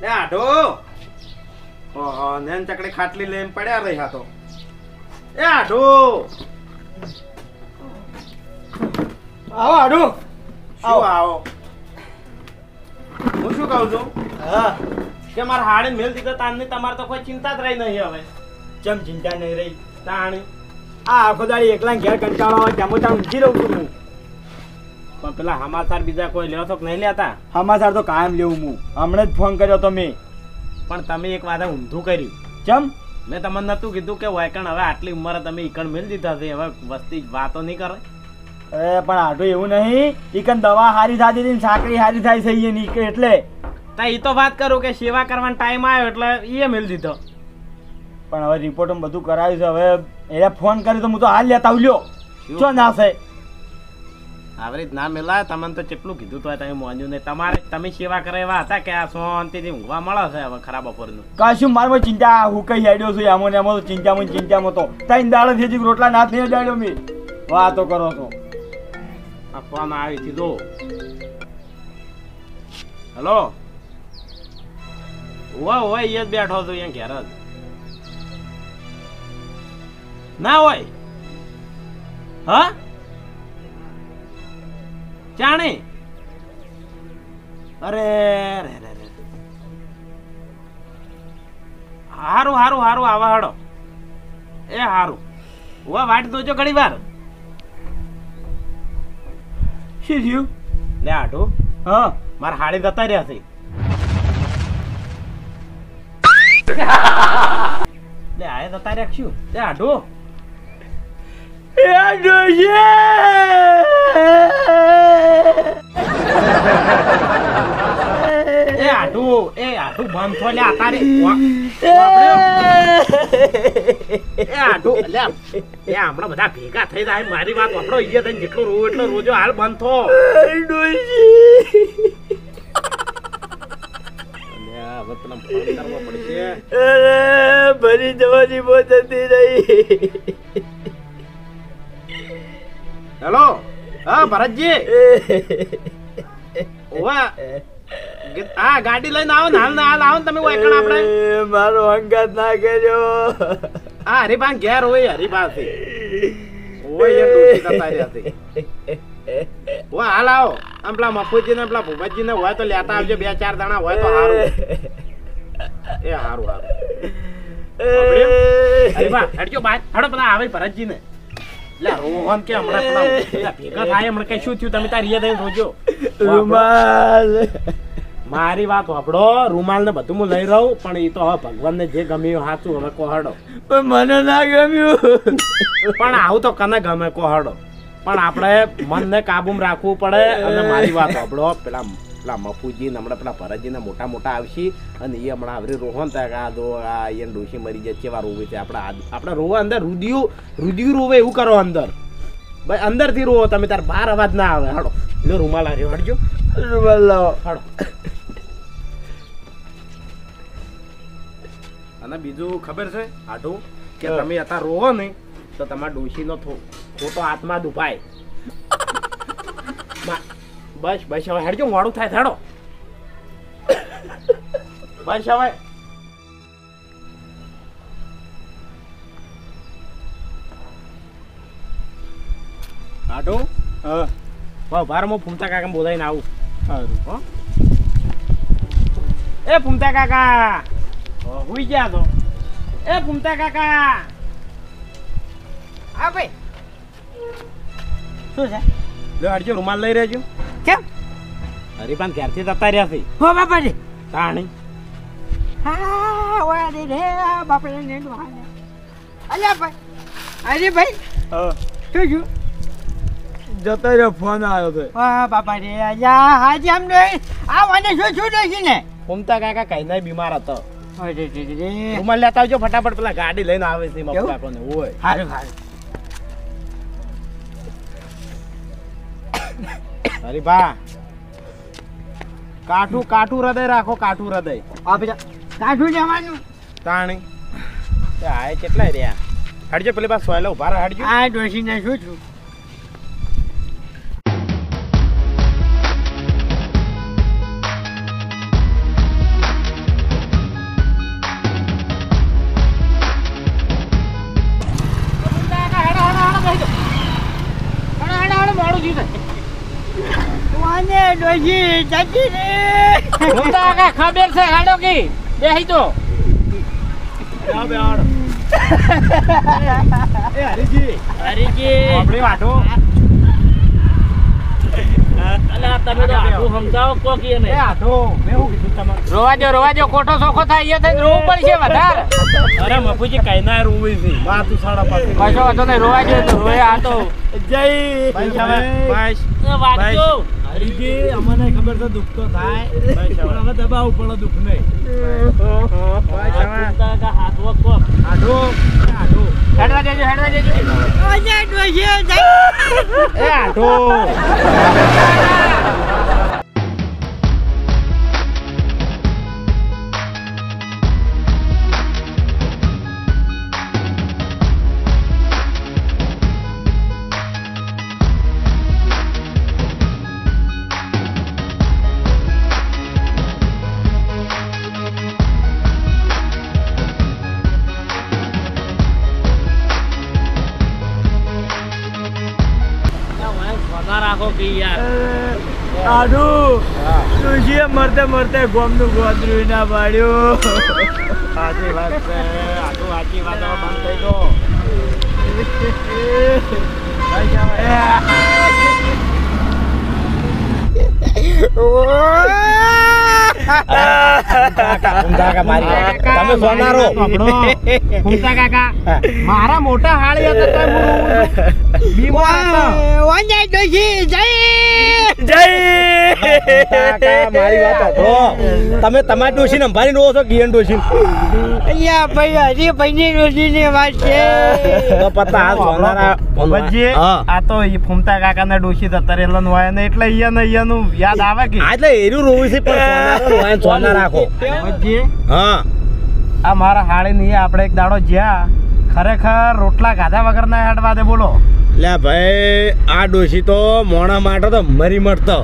એ આઢો ઓહો નેન ચકડી ખાટલી લઈને પડ્યા રહ્યા તો એ આઢો આવો આઢો શું આવો હું શું કહું છું હા કે મારા હાડે મેલ દીધો તારની તમારે તો કોઈ ચિંતા જ રહી નહીં હવે ચમ ચિંતા નહીં રહી તાણી આ આખો દાડી એકલા ઘેર કંટાળો આવે જામો ત્યાં ઊંઘી રહું છું હું પણ પેલા સમાચાર બીજા કોઈ લેવો તો કે નહીં લેતા સમાચાર તો કાયમ લેવું હું હમણાં જ ફોન કર્યો તો મેં પણ તમે એક વાત ઊંધું કર્યું ચમ મેં તમને નતું કીધું કે વાયકણ હવે આટલી ઉંમરે તમે ઈકણ મેલ દીધા છે હવે વસ્તી વાતો નહીં કરે અરે પણ આટલું એવું નહીં ઈકન દવા હારી થતી હતી સાકરી હારી થાય છે નહીં એટલે તા ઈ તો વાત કરું કે સેવા કરવાનો ટાઈમ આવ્યો એટલે એ મેલ દીધો પણ હવે રિપોર્ટ બધું કરાવ્યું છે હવે એને ફોન કર્યો તો હું તો હાલ લેતા આવ્યો શું ના છે આવી રીત ના મેલા તમને તો કેટલું કીધું તો તમે મોન્યું નહીં તમારે તમે સેવા કરે એવા હતા કે આ શાંતિથી ઊંઘવા મળે છે હવે ખરાબ બપોરનું કશું મારમાં ચિંતા હું કઈ હેડ્યો છું એમાં ને એમાં તો ચિંતામાં તો ત્રણ દાડે થી રોટલા નાથ નહીં ડાડ્યો મેં વાતો કરો છો આ ફોન આવી દીધો હેલો ઓય એ જ બેઠો છું અહીંયા ઘેર જ ના હોય હા જાણે અરે રે રે રે હારું હારું હારું આવા હાડો એ હારું વા વાટ દોજો ઘણી વાર શું થયું લે આટો હા મારા હાડી જતા રહ્યા છે લે આય જતા રહ્યા શું લે આટો એ આટું બંધ થો લે આતારે એ આટું લે એ હમણાં બધા ભેગા થઈ જાય મારી વાત વાપરો ઈએ તને જેટલો રો એટલો રોજો હાલ બંધ થો હવે પેલા ફોન કરવો પડશે ભરી જવાની મોત હતી રહી હેલો હા ભરતજી ઓવા હા ગાડી લઈને આવો ને હાલ આવો ને તમે વાયકણ આપણે મારો અંગાત ના કર્યો હા હરીભાન ઘેર હોય હરીભા થી ઓય એ ડોસી કરતા રહ્યા છે ઓ હાલ આવો આમ પેલા મફુજી ને પેલા ભૂપતજી ને હોય તો લેતા આવજો 2-4 જણા હોય તો સારું એ સારું હરીભા હેડજો બાય હેડો પેલા આવે ભરતજી ને લે રોહન કે હમણાં પેલા ભેગા થાય હમણાં કઈ શું થયું તમે તાર રિયા થઈને રોજો રૂમાલ મારી વાત વાપડો રૂમાલ ને બધું હું લઈ રહું પણ એ તો હવે ભગવાન ને જે ગમ્યું સાચું હવે કોહડો પણ મને ના ગમ્યું પણ આવું તો કને ગમે કોહડો પણ આપણે મનને કાબુમાં રાખવું પડે અને મારી વાત વાપડો પેલા મફુજી ને હમણાં પેલા ભરતજી ને મોટા મોટા આવશે અને એ હમણાં આવરી રોહન થાય આ દો આ એને ડોશી મરી જાય કેવા રોવે છે આપણે રોવા અંદર રુધિયું રોવે એવું કરો અંદર ભાઈ અંદર થી રોવો તમે તાર બહાર અવાજ ના આવે હાડો લો રૂમાલ આવ્યો હડજો રૂમાલ લાવો હાડો અને બીજું ખબર છે આટું કે તમે અત્યારે રોવો ને તો તમારા ડોશી નો ખોટો આત્મા દુભાય બસ બસ હવે હેડજો મોડું થાય હેડો બસ હવે આટું હા બાર હું ફૂમતા કાકા બોલાવીને આવું સારું હો એ ફૂમતા કાકા હુઈ ગયા તો એ ફૂમતા કાકા હા ભાઈ શું છે લો હડજો રૂમાલ લઈ રહેજો કેમ હરીપાન ક્યારથી જતા રહ્યા છે હો બાપાજી તાણી હા ઓય રે બાપા ને અલ્યા ભાઈ અરે ભાઈ હા શું છું જતા રહ્યો ફોન આવ્યો છે હા બાપા રે અલ્યા હાજી આમ નહીં આ મને શું દેખી ને ફૂમતા કાકા કઈ નહીં બીમાર હતો અરે રે રે રૂમાલ લેતા આવજો ફટાફટ પેલા ગાડી લઈને આવે છે મફુ કાકોને ઓય હારું હારું હરીભા કાઠું હૃદય રાખો કાઠું હૃદય આ બધા કાઠું જવાનું તાણી આય કેટલા રહ્યા હડજો પેલી બા સોયલા ઉભા રહે હડજો આ ડોસીને શું છું મને ડોશી જતી રે ફૂમતા કાકા ખબર છે હાડો કી બેહી તો હરીજી આપણે વાટો અલા તમે તો આટલું સમજાવો કોકી ને આટો મેં શું કીધું તમારે રોવા જો કોઠો સોખો થાય એ થઈ રોવું પડશે વધારે અરે મફુજી કઈ ના રોવી છે માં તું સાડા પાસે કશો વાંધો નહીં રોવા જો તો રોય આ તો જય બસ વાંચો હરીજી અમને ખબર છે દુઃખ તો થાય પણ હવે દબાવ પડે દુઃખ નહીં હાથ વક કોક આટો આટો હેડવા દેજો મને ડોશી જઈ એ આટો રાખો કે યાર આડુ ડોશીએ મરતે મરતે ગોમનું ગોદરું ના પાડ્યું સાચી વાત છે આટો સાચી વાત હવે બંધ થઈ ગયો તમે સોનારો મારા મોટા હાળી હતા બીમાર હતા મને ડોશી જઈ મારી વાત સાંભળો તમે તમારી ડોશી ને અંબાની નો છો કિરણ ડોશી અહીંયા ભાઈ હજી ભાઈની ડોશીની વાત છે તો પતા આ સોનારા બાબાજી, આ તો ઈ ફૂમતા કાકાના ડોશી જતા રહેલા હોય ને એટલે અહીંયાનું યાદ આવે કે એટલે એરું રોવું છે પણ સોનારો હોય સોના રાખો બાબાજી, હા આ મારા હાળી ની આપણે એક દાડો જ્યાં ખરેખર રોટલા ખાધા વગર ના હેડવા દે બોલો લે ભાઈ આ ડોશી તો મોણા માટે તો મરી મરતો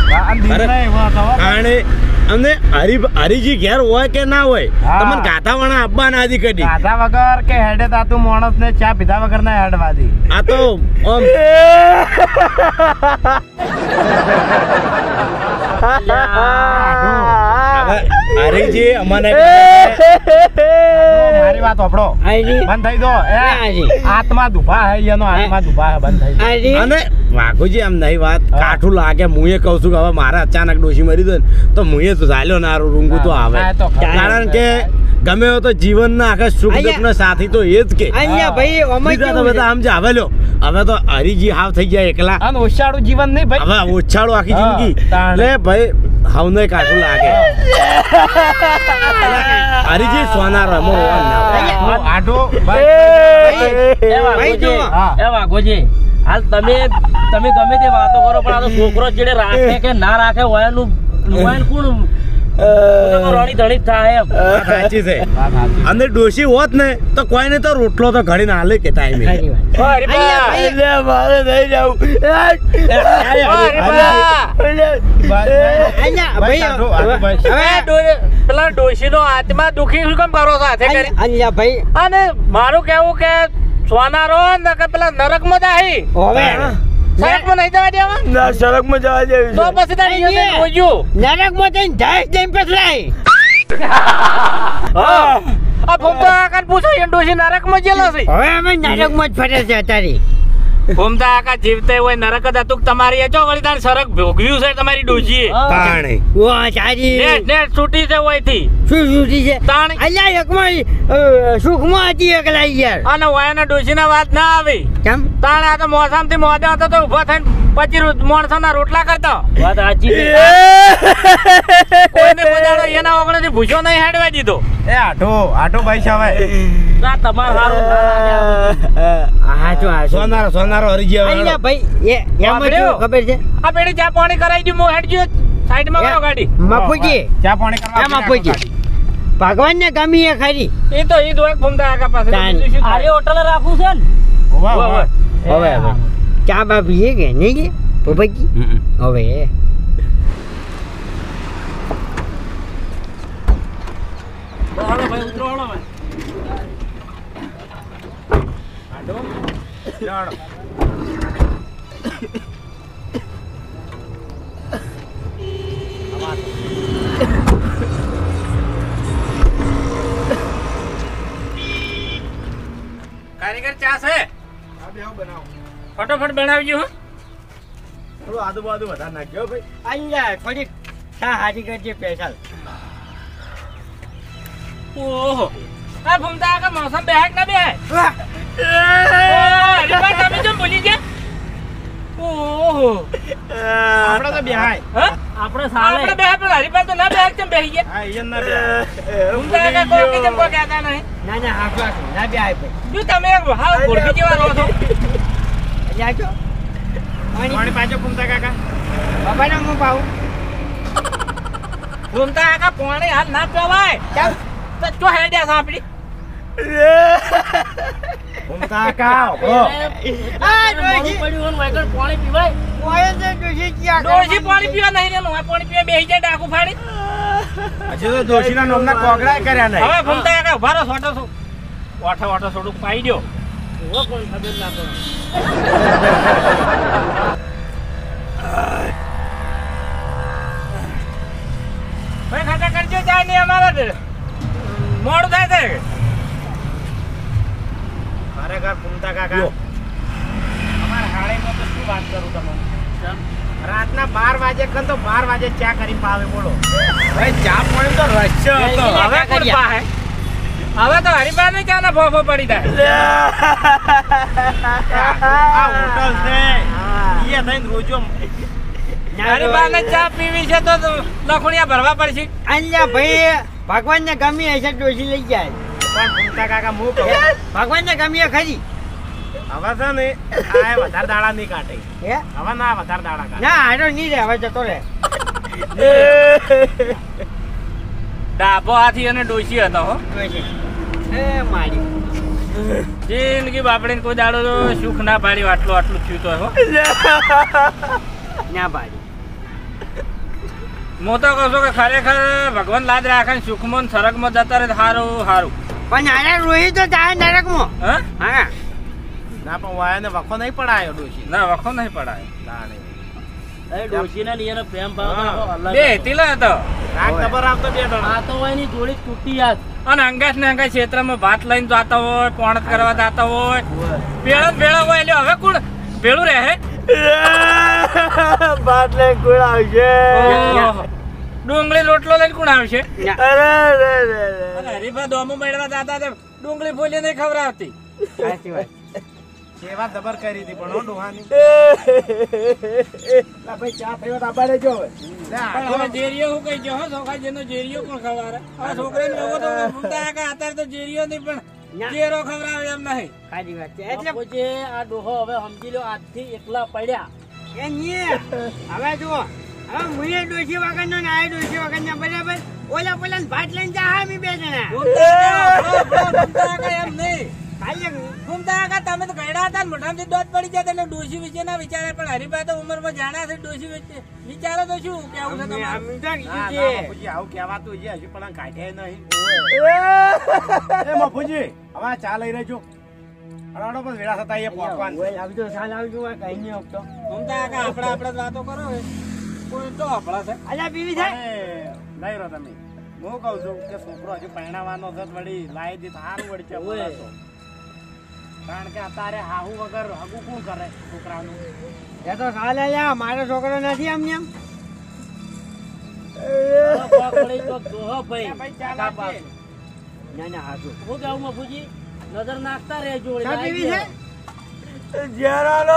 અને અને હરીજી ઘેર હોય કે ના હોય હા. તમને ગાથા વણા આપવા ના દી કદી ખાધા વગર કે હેડે તાતું માણસ ને ચા પીધા વગર ના હેડવા દે આ તો આમ હરીજી અમને મારી વાત સાંભળો બંધ થઈ દો આત્મા દુભા હે એનો આત્મા દુભા હે બંધ થઈ દો અને વાઘુજી આમ નહીં વાત કાઠું લાગે હું એ કહું છું કે હવે મારે અચાનક ડોશી મરી દો ને તો હું એ તો ઝાલ્યો ના રૂંગું તો આવે હા, એ તો ખરું. કારણ કે ગમે એવો તો જીવનના આખા સુખ દુઃખ ના સાથી તો એ જ કે અહીંયા ભાઈ અમે બીજા તો બધા આમ જ આવે લ્યો હવે તો હરીજી હાવ થઈ ગયા એકલા અને ઓછાળું જીવન નહીં ભાઈ હવે ઓછાળું આખી હા, જિંદગી તાણ. એટલે ભાઈ હાવને કાઠું લાગે હરીજી સોના રમો આડો ભાઈ જો એ વાઘોજી હાલ તમે ગમે તે વાતો કરો પણ આ તો છોકરો જેડે રાખે કે ના રાખે હોયનું કોણ રાણી ધણી થાય એમ સાચી છે અને ડોશી હોત ને તો કોઈને તો રોટલો તો ઘડી ના હાલે કે ટાઈમે અહીંયા ભાઈ પેલા ડોશી નો આત્મા દુખી શું કેમ કરો સાથે કરી અહીંયા ભાઈ અને મારું કેવું કે સોનારો ને કે પેલા નરક માં જાય હવે નરક માં નહીં જવા દેવા ના સડક માં જવા દેવી તો પછી તારી યોજના જોજો નરકમાં જઈને ધાસ જઈને પસરાય આ ફોમતા આકાને પૂછો એ ડોશી નરક માં જેલો છે હવે અમે નરકમાં જ ફરે છે અત્યારે ફોમતા આકા જીવતે હોય નરક જ હતું તમારી એ જો વળી તાર સરક ભોગવ્યું છે તમારી ડોશીએ તાણે વાહ સારી નેટ છૂટી છે ઓયથી શું છૂટી છે તાણ અહીંયા એકમાં સુખમાં હતી એકલા યાર અને વાયના ડોશીના વાત ના આવી કેમ તાણ આ તો મોસમ થી મોઢે હતો તો ઉભો થઈને 25 માણસોના રોટલા કરતો વાત સાચી છે કોઈને કોદાડો એના ઓગણથી ભૂસો નહીં હેડવા દીધો એ આટો ભાઈ સાહેબ ના તમાર હારું હા જો આ સોનારો હરીજી આવે અહીંયા ભાઈ એમાં શું ખબર છે આ પેડી ચા પાણી કરાવી દઉં હું હેડજો સાઈડમાં કરો ગાડી મફુજી ચા પાણી કરવા એમાં પૂછી ભગવાન ને ગમી એ ખરી એ તો ઈ દોય ફોમતા આકા પાસે તાન. અરે હોટલ રાખું છે ને હવે ચા બા પીએ કે નહીં કે પોપટજી હવે હાલો ભાઈ ઉતરો હાલો ભાઈ ફટોફટ બનાવજો હો. થોડું આદુ બાદુ વધારે નાખ્યો ભાઈ. અહીંયા થોડીક ચા હાજી કરજે સ્પેશિયલ. ઓહો આ ભૂમતા કાકા મોસમ બેહાક ના બેહાય. હરીભાઈ તમે કેમ ભૂલી ગયા? ઓહો આપણે તો બેહાય. હા આપણે સાલે બેહાય પણ હરીભાઈ તો ના બેહાક કેમ બેહી ગયા? હા ઈયન ના બેહાય. ભૂમતા કાકા કોઈ કેમ કોઈ કહેતા નહીં? ના ના હાફલા ના બે આય ભાઈ. જો તમે હાવ ગોળકી જેવા રહો છો. અહીંયા જો પાણી પાછો ઘૂમતા કાકા. બાબાના હું પાઉં. ભૂમતા કાકા પાણી હાલ ના પીવાય. ચાલ તો ચો હેડ્યા છે આપડી. ઘૂમતા કાકા બ્રો. આ ડોશી પડ્યું હોય વગર પાણી પીવાય. ઓય છે ડોશી ક્યાં ડોશી પાણી પીવા નહીં રેનું આ પાણી પીવા બેહી જાય ડાકુ ફાડી. હજી તો દોશીના નોમના કોગળા કર્યા નહીં. હવે ભૂમતા કાકા ઉભા રહો છોટો છો. ઓઠો ઓઠો થોડુંક પાઈ દ્યો. ઓ કોઈ ખબર ના પડે. ભાઈ ખાતા કરજો જાય નહીં અમારા મોડું થાય છે. ખરેખર ઘૂમતા કાકા. અમારા હાળીમાં તો શું વાત કરું તમને. રાતના 12 વાગે કન તો 12 વાગે ચા કરી પાવે બોલો. ભાઈ ચા પાણી તો રહસ્ય હતો. હવે કોણ પાહે? હવે તો હરીભાઈ ને ચાના ફોફો પડી જાય. આ હોટલ છે. ઈએ થઈને રોજો હરીભાઈ ને ચા પીવી છે તો લખુણિયા ભરવા પડશે. અહીંયા ભાઈ ભગવાનને ગમી હશે ડોશી લઈ જાય. પણ ઘૂમતા કાકા હું કહું ભગવાનને ગમી ખરી. હવે છે ને આ વધારે દાડા નહીં કાઢે. હે હવે ના વધારે દાડા કાઢે. ના આડો નહીં રે હવે જતો રે. ડાબો હાથી અને ડોશી હતો હો. ડોશી એ મારી જિંદગી બાપડીને કોઈ દાડો તો સુખ ના પાડ્યું. આટલું આટલું થયું તો હો. ના પાડી. હું તો કહું છું કે ખરેખર ભગવાન લાજ રાખે ને સુખમાં ને સરગમાં જતા રહે તો સારું સારું. પણ આના રોહી તો જાય નરકમાં. હા હા ના પણ વાયને વખો નહીં પડાયો ડોશી. ના વખો નહીં પડાય. ના નહીં. ડોશીના લીએનો પ્રેમ ભાવ બે તીલો હતો. રાગ ખબર આપતો બે દડો. આ તો હોય ની જોડી તૂટી યાદ. અને અંગાસ ને અંગાસ ક્ષેત્રમાં ભાત લઈને જતા હોય, પોણત કરવા જતા હોય, ભેળો હોય એટલે હવે કોણ ભેળું રહે? ભાત લઈને કોણ આવશે? ડુંગળી રોટલો લઈને કોણ આવશે? અરે રે રે રે. અને હરીફા દોમો મેળવા જતા હતા ડુંગળી ફોલી નહીં ખવડાવતી. સાચી વાત. સેવા જબર કરી હતી પણ હો ડોહાની. ના ભાઈ ચા પીવા તો આબાડે જો હવે. પણ હવે જેરીઓ હું કઈ ગયો સોખા જેનો જેરીઓ પણ ખવડાવે. હવે છોકરાને લોકો તો ભૂલતા કે અત્યારે તો જેરીઓ નહીં પણ જેરો ખવડાવે એમ નહીં. સાચી વાત છે. એટલે પછી આ ડોહો હવે સમજી લો આજથી એકલા પડ્યા. એ નહીં. હવે જુઓ હવે મુએ ડોશી વગરનો ને આ ડોશી વગરના બરાબર ઓલા પેલા ભાત લઈને જા હા મી બે જણા. ભૂમતા એમ નહીં. ખાલી ભૂમતા તમે તો ગયડા હતા ને મોઢામાંથી દોત પડી જાય એટલે ડોશી વિશે ના વિચારે પણ હરીભાઈ તો ઉંમરમાં જાણ્યા છે ડોશી વિશે વિચારો તો શું કેવું છે તમારું? અમે તો ના કીધું ના છે. બાપુજી આવું કહેવાતું છે હજી પણ કાઢ્યા નહીં. એ બાપુજી હવે આ ચા લઈ રહેજો. અડાડો પણ વેળા થતા એ પોકવાન. ઓય આવજો સાલ આવજો આ કઈ નહીં આવતો. ભૂમતા આપણે જ વાતો કરો હવે કોઈ તો આપણા છે. અલ્યા બીવી થાય. લઈ રહો તમે. હું કઉ છું કે છોકરો હજી પરણાવવાનો છે વળી લાવી દી સારું વળી છે બોલાતો. કારણ કે અત્યારે હાહુ વગર હગું કોણ કરે છોકરાનું. એ તો સાલ અલ્યા મારો છોકરો નથી આમ ને આમ. ભાઈ ચા લાવજે. ના ના હાજુ. હું કેવું મફુજી નજર નાખતા રહેજો. ચા પીવી છે? જરાનો.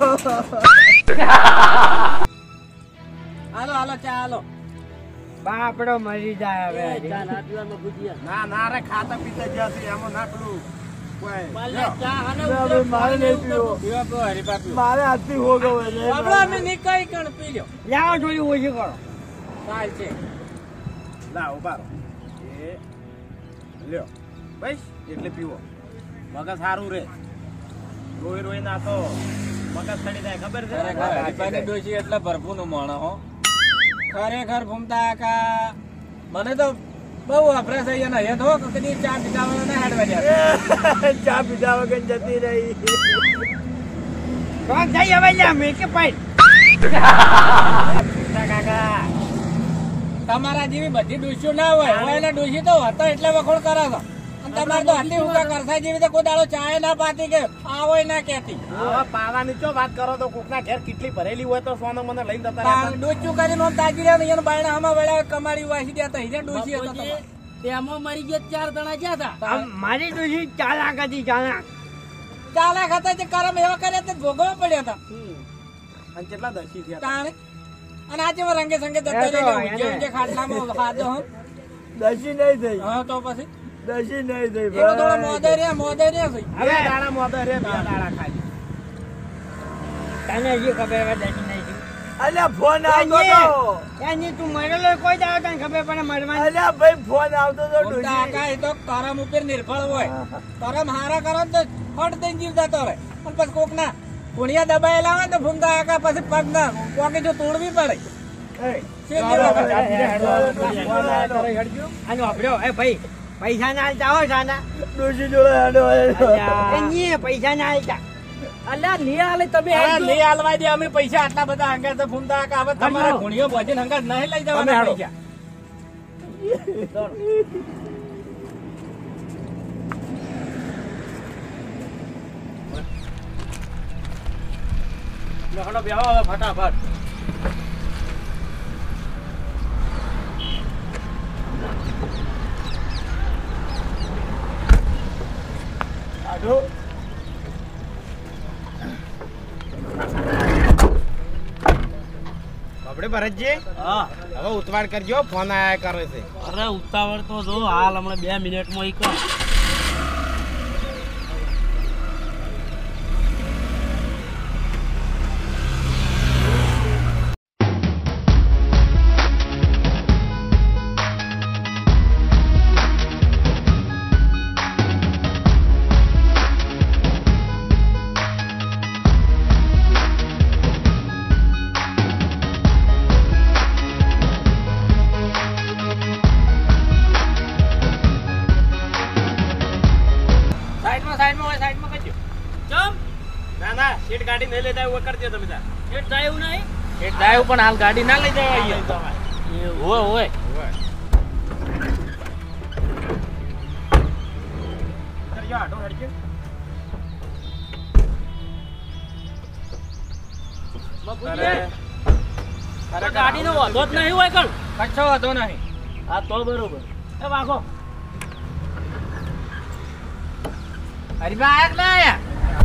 હાલો હાલો ચા હાલો. બાપડો મરી જાય હવે હજી. ચા ના પીવા મફુજી. ના ના રે ખાતા પીતા જશે એમાં ના પેલું કોઈ ચા હાને મારે નહીં પીવો. પીવા પીવો હરીભા પીવો. મારે આજથી હો ગયો એટલે. આપણે અમે નીકળી કણ પી લ્યો. લાવો થોડી ઓછી કરો. ચાલ છે. ના ઉભા રહો. એ લ્યો બસ એટલે પીવો મગજ સારું રે. રોઈ રોઈ ના તો મગજ સડી જાય ખબર છે. ખરેખર હરીભાઈને ડોશી એટલે ભરપૂરનું માણસ હો. ખરેખર ભૂમતા કાકા મને તો બહુ અફરા થઈ ગયા ને તો કદી ચા પીતા ના હેડવા જાય. ચા પીધા વગર જતી રહી. તો જઈ હવે લ્યા મેં કે પાઈ. કાકા તમારા જેવી બધી ડોશીઓ ના હોય. હોય એટલે ડોશી તો હતો એટલે વખોડ કરો છો. અને તમારે તો હંડી હુકા કરતા જેવી તો કોઈ દાડો ચાય ના પાતી કે આવો ના કહેતી. હવે પાવાની ચો વાત કરો તો કોકના ઘેર કેટલી ભરેલી હોય તો સોનો મને લઈને જતા રહેતા. ડોચું કરીને આમ તાજી રહ્યા ને એને બાયણા આમાં વળ્યા કમાડી વાસી દેતા હિજે ડોસી હતો તમારે. તેમાં મરી ગયા 4 જણા ગયા હતા. આમ મારી ડોશી ચાલાક હતી, ચાલાક. ચાલા ખાતા જે કરમ એવા કર્યા તે ભોગવવા પડ્યા હતા. અને કેટલા દસી થયા હતા. તાણે અને આજે એવા રંગે સંગે જતા રહ્યા ઊંચે ઊંચે ખાટલામાં ખાધો હમ. દસી નહીં થઈ હા તો પછી દસી નહીં થઈ એનો થોડો મોદે રહ્યા છે. હવે દાડા મોદા રે બે દાડા ખાલી. તને હજી ખબર હવે દસી નહીં થઈ. અલ્યા ફોન આવતો તો એની તું મરેલો કોઈ દાડો તને ખબર પડે મરવાની. અલ્યા ભાઈ ફોન આવતો તો ફૂમતા કાકા એ તો કરમ ઉપર નિર્ભર હોય. કરમ હારા કરો તો ફટ દઈને જીવ જતો રહે. અને પછી કોક ના પુણ્યા દબાયેલા હોય તો ફૂમતા કાકા પછી પગ ના પોકે જો તોડવી પડે. શેરડી વગર. અને વાપર્યો એ ભાઈ પૈસા ના આલતા હો સાના. ડોશી જોડે હેડો એ ની પૈસા ના આલતા. અલ્યા નહીં હાલે તમે હા, આવજો. નહીં હાલવા દે અમે પૈસા આટલા બધા હંગાર તો ફૂમતા કાકા હવે તમારા ગુણીઓ ભોજન હંગાર નહીં લઈ જવાના પૈસા. હડો બેહો હવે ફટાફટ. આડો બાપડે ભરતજી હા હવે ઉતવાડ કરજો, ફોન આયા કરે છે. અરે ઉતાવળ તો જો હાલ હમણાં 2 મિનિટમાં ઈ કર. સાઈડમાં કરજો. ચમ ના ના સીટ ગાડી નહીં લેતા એવું કરજો તમે તાર. એ જાય એવું નહીં. એ ડાયો પણ હાલ ગાડી ના લઈ જવાય. હોય હોય. કરજો આટો હડજો. તો ગાડીનો વાંધો જ નહીં હોય કણ. કચ્છો વાંધો નહીં. હા તો બરોબર. એ વાગો. હરીબા આયા કે ના આયા?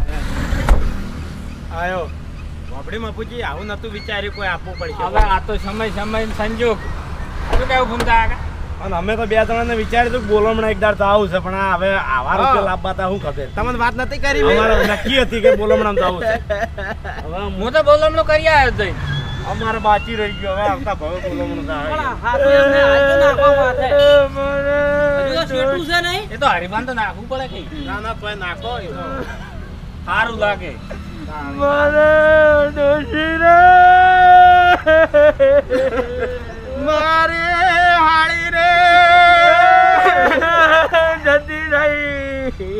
આયો બાપડે મપુજી આવું નતું વિચાર્યું કોઈ આપવું પડશે. હવે આ તો સમય સંજોગ. શું કેવું ફૂમતા કાકા? અને અમે તો બે જણાને વિચાર્યું હતું કે બોલમણા એક દાડ તો આવું છે, પણ આ હવે આવા રૂપિયા લાવવા તા શું ખબર. તમને વાત નથી કરી અમારે નક્કી હતી કે બોલમણા તો આવું છે. હવે હું તો બોલમણું કરી આવ્યો જઈ. અમારે બાકી રહી ગયો, હવે આવતા ભાવે બોલમણું તો આવે. પણ હાથે એમને હાથે નાખવા માથે. હજુ તો શેઠું છે નહીં. એ તો હરીબાન તો નાખવું પડે કઈ. ના ના તોય નાખો એ તો. સારું લાગે. મારે ડોશી રે મારે હાળી રે જતી રહી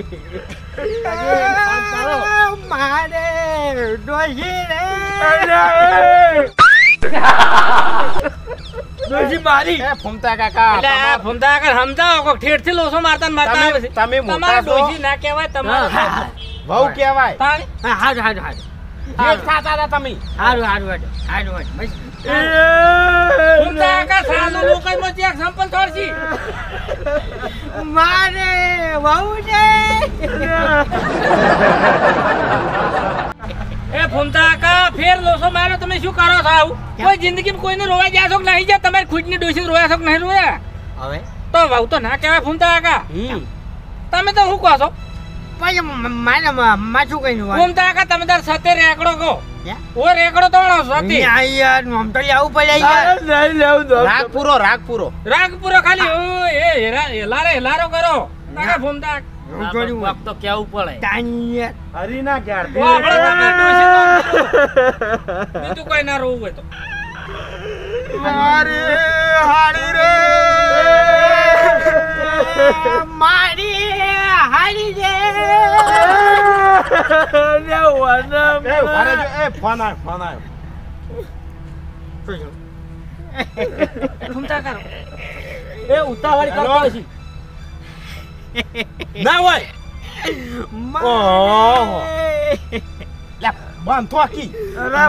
મારે ડોશી રે ડોશી મારી એ ફૂમતા કાકા એટલે આ ફૂમતા કાકા સમજાવો કોક ઠેઠથી લોસો મારતા ને મારતા આવે છે. તમે મોટા તમારા છો. ડોશી ના કહેવાય તમારા. વહુ કહેવાય. તાણી. હારું હારું હારું જેઠ થાતા હતા તમે. હારું હારું હારું હારું બસ. ફૂમતા કાકા સાલું લોકોમાં ચેક સંપલ છોડશી. મારે વહુ છે. એ ફૂમતા કાકા ફેર લોસો મારો તમે શું કરો છો આવું? કોઈ જિંદગીમાં કોઈને રોવા ગયા છો કે નહીં ગયા? તમારી ખુદની ડોશી રોયા છો કે નહીં રોયા? હવે તો વહુ તો ના કહેવાય ફૂમતા કાકા. તમે તો શું કહો છો? પછી મારે માથું કઈ નું ફૂમતા કાકા તમે તાર સાથે રેકડો કહો. ઓ રેકડો તોડો સાથે. યાર આમ તો આવું પડે યાર. નહીં લેવું દો રાગ પૂરો રાગ પૂરો. રાગ પૂરો ખાલી ઓ એ હેલારો કરો. નાકા ફૂમતા હું કર્યું વખત તો કેવું પડે. તાનિયા હરી ના ક્યાર ઓ આપણે તમારી ડોશી તો બીજું કોઈ ના રોવું હોય તો. મારે હાળી રે મારી હારી છે. એ ઉભા રહેજો. એ ફોન આવ્યો. ફૂમતા કરો. એ ઉતાવળ કરતો હશે. ના હોય ઓહો લે બાંધો આખી અરે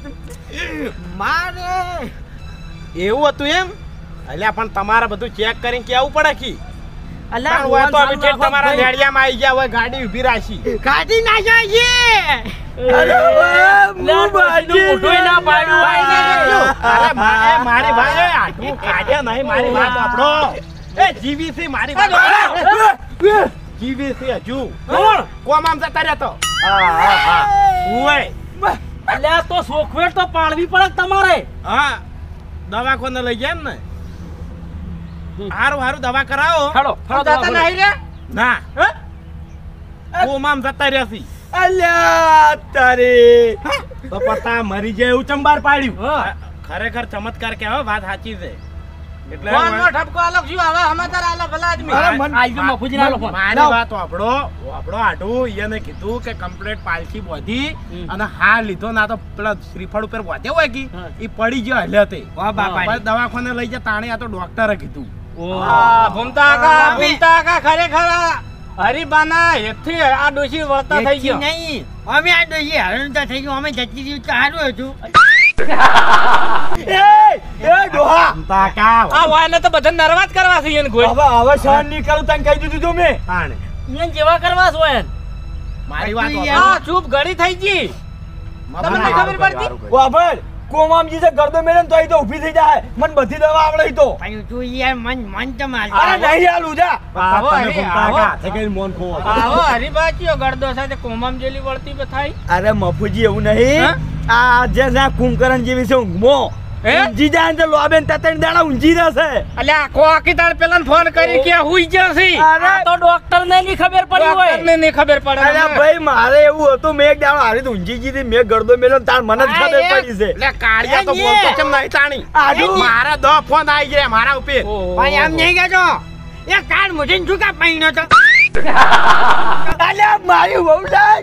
મારે એવું હતું એમ અલ્યા પણ તમારે બધું ચેક કરીને કેવું પડે કી અલા પણ હોય તો હવે ઠેઠ તમારા લેડિયામાં આવી ગયા હોય ગાડી ઊભી રાખી કાઢી નાખ્યા છે અરે હું બાજી ના પાડ્યું અરે મારી ભાઈ આટલું કાઢે નહીં મારી વાત આપણો એ જીવીસી મારી વાત જીવીસી હજુ કોણ કોમ આમ જતા રહ્યા તો ઓય અલ્યા તો સોખવેટ તો પાડવી પડે તમારે હા દવાખાને લઈ જાય એમ ને હારું દવા કરાવો હેડો જતા નહીં રે ના કોમ આમ જતા રહ્યા છી અલ્યા તારે તો પતા મરી જાય એવું ચંબાર પાડ્યું હા. ખરેખર ચમત્કાર કહેવાય વાત સાચી છે એટલે ફોનનો ઠપકો આલો છું હવે સમાચાર આલો ભલા આદમી અરે મન આઈ ગયો મફુજી ના લોકો મારી વાત આપણો આઢું એને કીધું કે કમ્પ્લીટ પાલસી બોધી અને હા લીધો ના તો પેલા શ્રીફળ ઉપર વધે હોય કે હા. ઈ પડી ગયો હલ્યા તે વાહ બાપા પણ દવાખાને લઈ જા તાણે આ તો ડોક્ટરે કીધું ભૂમતા કાકા ખરેખર હરીબાના હેતથી આ ડોશી વળતા થઈ ગયો નહીં અમે આ ડોશી હરણતા થઈ ગયો અમે જતી રહ્યું તો સારું હતું એ ડોહા તાકા આ વાયને તો બધા નરવાત કરવા છે એને ગોળ હવે સહન નહીં કરું તને કહી દીધું તું મેં તાણે ઈયન જેવા કરવા છો એન મારી વાત આ ચૂપ ઘડી થઈ ગઈ તમને નહીં ખબર પડતી? વાભર કોમામજી છે ગરદો મેલે ને તો અહીં તો ઊભી થઈ જાય મને બધી દવા આવડે ઈ તો પણ તું યાર મન તો માર અરે નહીં આલું જા આવો, તમે અરે, ઘૂમતા આવો. કા હાથે કઈ મોન ખો આવો હરીબાચીઓ ગરદો સાથે કોમમ જેલી વળતી બે થાય અરે મફુજી એવું નહીં હા? આ જે ના કુંભકરણ જેવી છે ઊંઘમો હે? ઊંઘી જાય ને તો લોબેન તતણ દાડા ઊંઘી રહેશે અલ્યા આખો આખી તાર પેલાને ફોન કરી કે હુઈ જશે અરે આ તો ડોક્ટર ને ની ખબર પડી હોય ડોક્ટરને નહીં ખબર પડે અરે ભાઈ મારે એવું હતું મેં એક દાડો હારી તો ઊંઘી ગઈ હતી મેં ગરદો મેલ્યો ને તાર મને જ ખબર પડી છે એટલે કાળિયા તો એ, બોલતો કેમ નહીં તાણી આડું. મારા 10 ફોન આવી ગયા મારા ઉપર ભાઈ એમ નહીં કહેતો એ કાર મુઠીને શું કા પૈણો તો અલ્યા મારી વહુ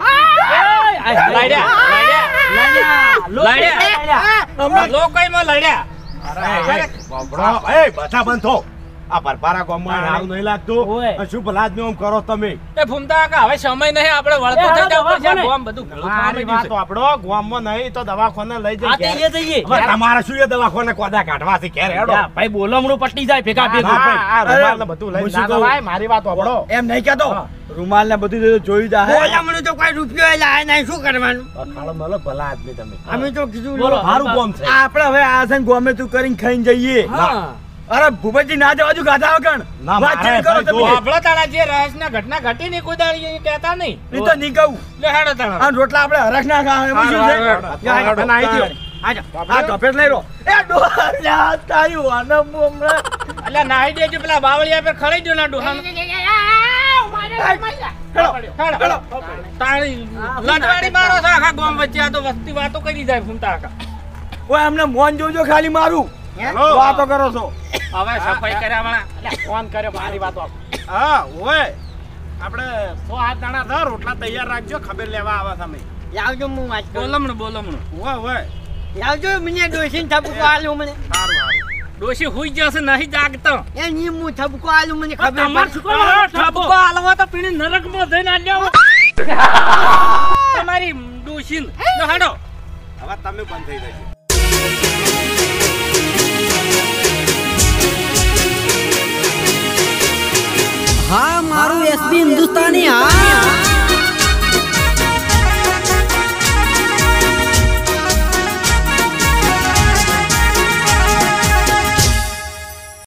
લોકોમાં લડ્યા બધા બંધ થો આ પરપારા ગામમાં હાવ નહીં લાગતું ઓય. અને શું ભલા આદમી આમ કરો તમે એ ભૂમતા કાકા હવે સમય નહીં આપણે વળતો થઈ જવું પડશે ગોમ બધું ભેળું થવા મારી માંડ્યું વાત આપણો ગામમાં નહીં તો દવાખાને લઈ આ તે જઈએ એ જઈએ હવે તમારે શું એ દવાખાને કોદા કાઢવા છે ઘેર હેડો યા, ભાઈ બોલમણું પટી જાય ભેગા ભેગું હા, આ અરે, રૂમાલ ને બધું લઈ હું શું ના કહું? દવાય, મારી વાત આપણો એમ નહીં કહેતો રૂમાલ ને બધું જોયું જા બોલામણું તો કોઈ રૂપિયો લાય નહીં શું કરવાનું ખાડો મળો ભલા આદમી તમે અમે તો કીધું બોલો. મારું કોમ છે આપણે હવે આ છે ને ગમે તું કરીને ખાઈને જઈએ હા અરે ભૂપતજી ના જવા દઉં ગાધા વગર ના, વાત મારે કેમ કરો ભાઈ તમે? જો. આપણો તારા જે રહસ્યના ઘટના ઘટી ની કુદાડી એ કહેતા નહીં ઈ તો નહીં કહું લે હેડો તારા આ રોટલા આપણે હરખ ના ખાવા એમાં શું છે હેડો, અને આવી દ્યો. આજો આ કપેટ લઈ રો એ ડોહા તારી વાના હમણાં અલ્યા નાહી દેજો પેલા બાવળિયા પર ખડાઈ દો ના ડોહાને હેડો તાળી લટવાડી મારો છો આખા ગામ વચ્ચે આ તો વસ્તી વાતો કરી જાય ફૂમતા કાકા ઓય અમને મોન જોજો ખાલી મારું હેલો. વાતો કરો છો હવે સફાઈ કર્યા વાળા અલ્યા, ફોન કર્યો મારી વાત આપણો. હા ઓય આપણે 100 હાથ દાણા થા, રોટલા તૈયાર રાખજો ખબર લેવા આવા તમે લાવજો હું વાત કરું બોલમણું ઓય ઓય લાવજો મને ડોશીને થપકો આલ્યો મને સારું સારું ડોશી હુઈ જશે નહીં જાગતો એ ની હું થપકો આલ્યો મને ખબર તમાર શું કરવાનું? થપકો આલવા તો પીણી નરકમાં જઈને આલ્યો તમારી ડોશી નો હાડો હવે તમે બંધ થઈ જજો હા મારું એસબી હિન્દુસ્તાની હા